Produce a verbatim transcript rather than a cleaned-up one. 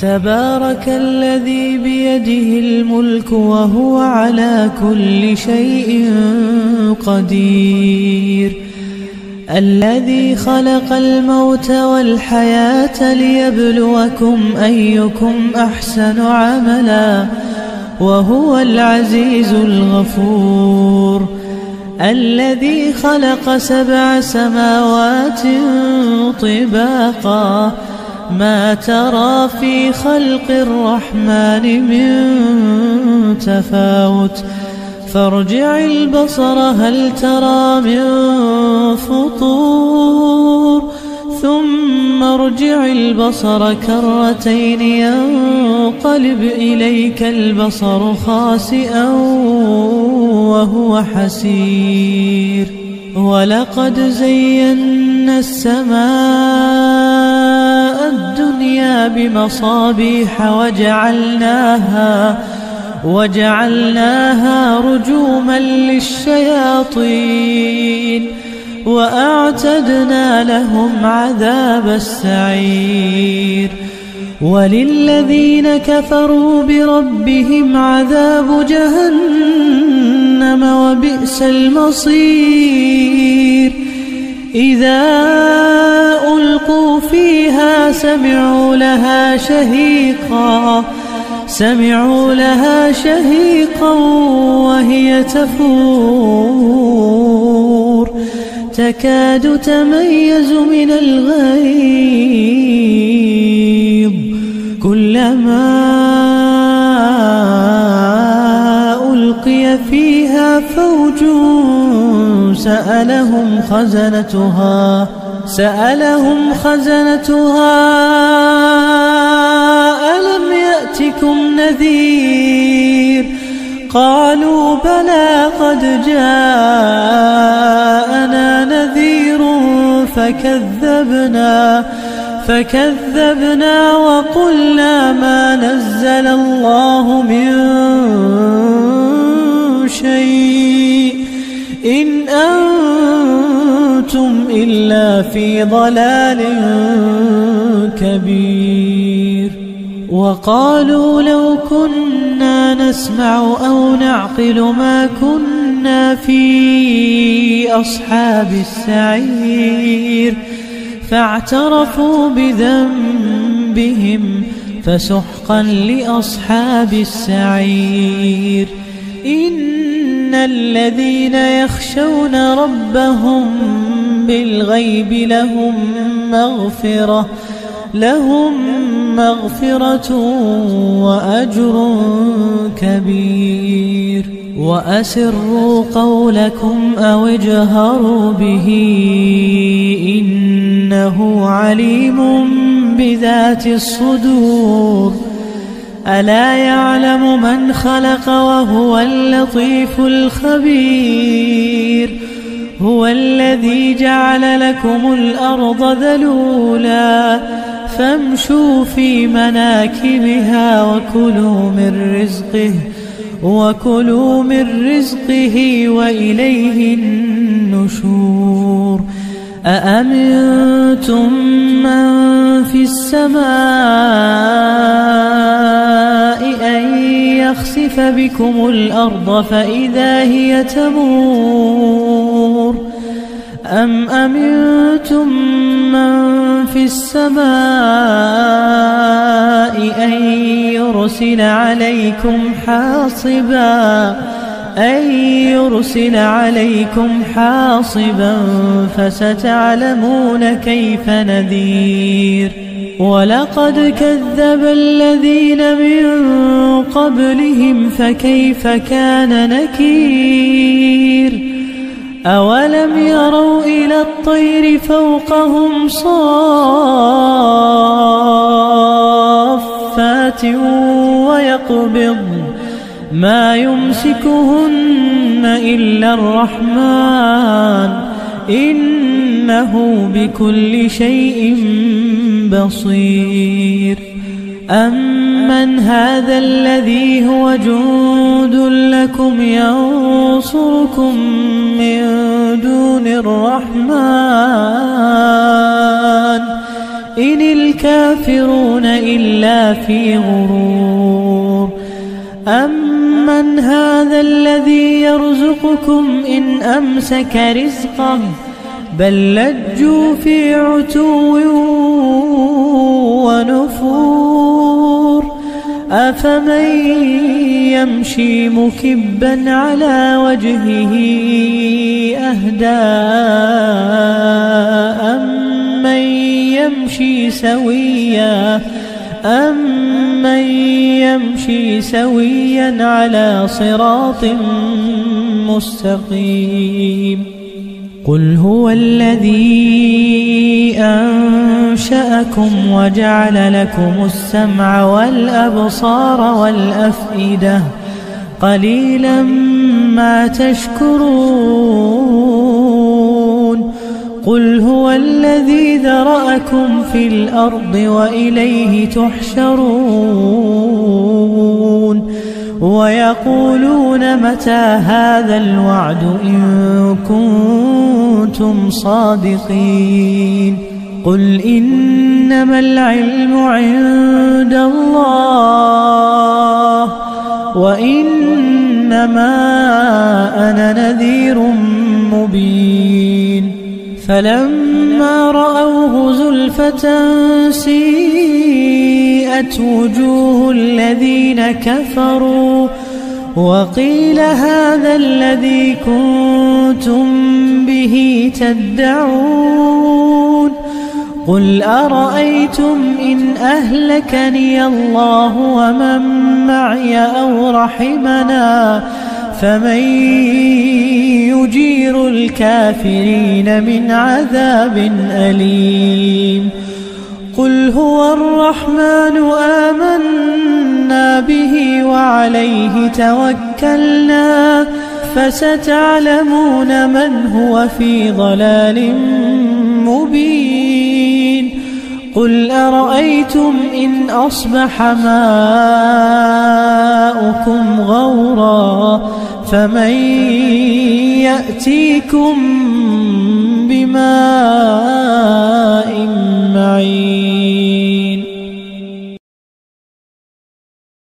تبارك الذي بيده الملك وهو على كل شيء قدير، الذي خلق الموت والحياة ليبلوكم أيكم أحسن عملا وهو العزيز الغفور، الذي خلق سبع سماوات طباقا ما ترى في خلق الرحمن من تفاوت فارجع البصر هل ترى من فطور ثم ارجع البصر كرتين ينقلب إليك البصر خاسئا وهو حسير. ولقد زينا السماء الدنيا بمصابيح وجعلناها وجعلناها رجوما للشياطين وأعتدنا لهم عذاب السعير. وللذين كفروا بربهم عذاب جهنم وبئس المصير. إذا ألقوا فيها سمعوا لها شهيقا سمعوا لها شهيقا وهي تفور تكاد تميز من الغيظ كلما ألقي فيها فوج سألهم خزنتها سألهم خزنتها ألم يأتكم نذير قالوا بلى قد جاءنا نذير فكذبنا فكذبنا وقلنا ما نزل الله من شيء إن أنتم إلا في ضلال كبير. وقالوا لو كنا نسمع أو نعقل ما كنا في أصحاب السعير فاعترفوا بذنبهم فسحقا لأصحاب السعير. إن الذين يخشون ربهم بالغيب لهم مغفرة لهم مغفرة وأجر كبير. وأسروا قولكم أو اجهروا به إنه عليم بذات الصدور. ألا يعلم من خلق وهو اللطيف الخبير. هو الذي جعل لكم الأرض ذلولا فامشوا في مناكبها وكلوا من رزقه وكلوا من رزقه وإليه النشور. أأمنتم من في السماء أن يخسف بكم الأرض فإذا هي تمور أم أمنتم من في السماء أن يرسل عليكم حاصبا أن يرسل عليكم حاصبا فستعلمون كيف نذير. ولقد كذب الذين من قبلهم فكيف كان نكير. أولم يروا إلى الطير فوقهم صافات ويقبض ما يمسكهن إلا الرحمن إنه بكل شيء بصير. أمن هذا الذي هو جند لكم ينصركم من دون الرحمن إن الكافرون إلا في غرور أمن هذا الذي يرزقكم إن أمسك رزقه بل لجوا في عتو ونفور أفمن يمشي مكبا على وجهه أهدى أمن يمشي سويا أمن يمشي سويا على صراط مستقيم قل هو الذي أنشأكم وجعل لكم السمع والأبصار والأفئدة قليلا ما تشكرون قل هو الذي ذرأكم في الأرض وإليه تحشرون ويقولون متى هذا الوعد إن كنتم صادقين قل إنما العلم عند الله وإنما أنا نذير مبين فلما رأوه زلفة سيئت وجوه الذين كفروا وقيل هذا الذي كنتم به تدعون قل أرأيتم إن أهلكني الله ومن معي أو رحمنا فمن يجير الكافرين من عذاب أليم قل هو الرحمن آمنا به وعليه توكلنا فستعلمون من هو في ضلال مبين قل أرأيتم إن أصبح ماؤكم غورا فمن يأتيكم بماء